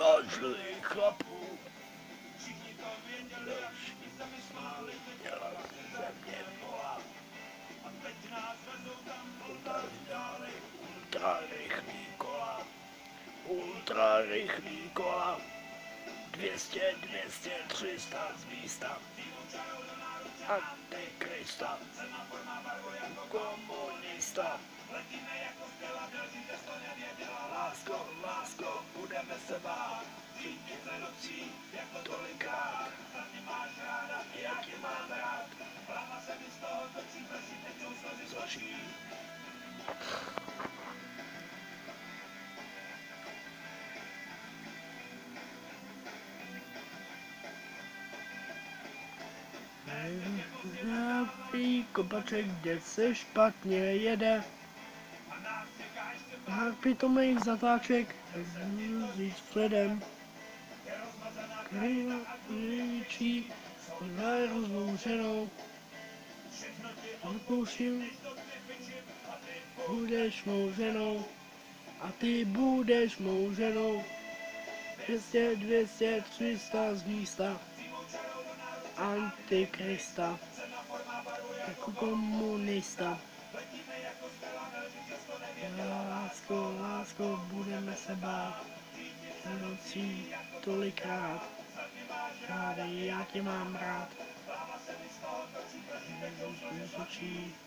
zažlých chlapů. Další smály měla země volá. Ultra rychlý kola. Ultra rychlý kola. 200, 200, 300 z místa. Antikrista. Komunista. Lásko, lásko, budeme se bát. Všichni se nocí, jako tolikrát. Jak je mám rád. Hlava se mi z toho točí, prší tečou slzy z očí. Nějaký kopaček, kde se špatně jede. A pitomých zatáček říct předem. Kričí za rozlouženou. Vypouštím, budeš mou ženou. A ty budeš mou ženou. 200, 200, 300 z místa. Antikrista. Jako komunista. Lásko, lásko, budeme se bát. Nocí tolikrát. Ráda, já tě mám rád.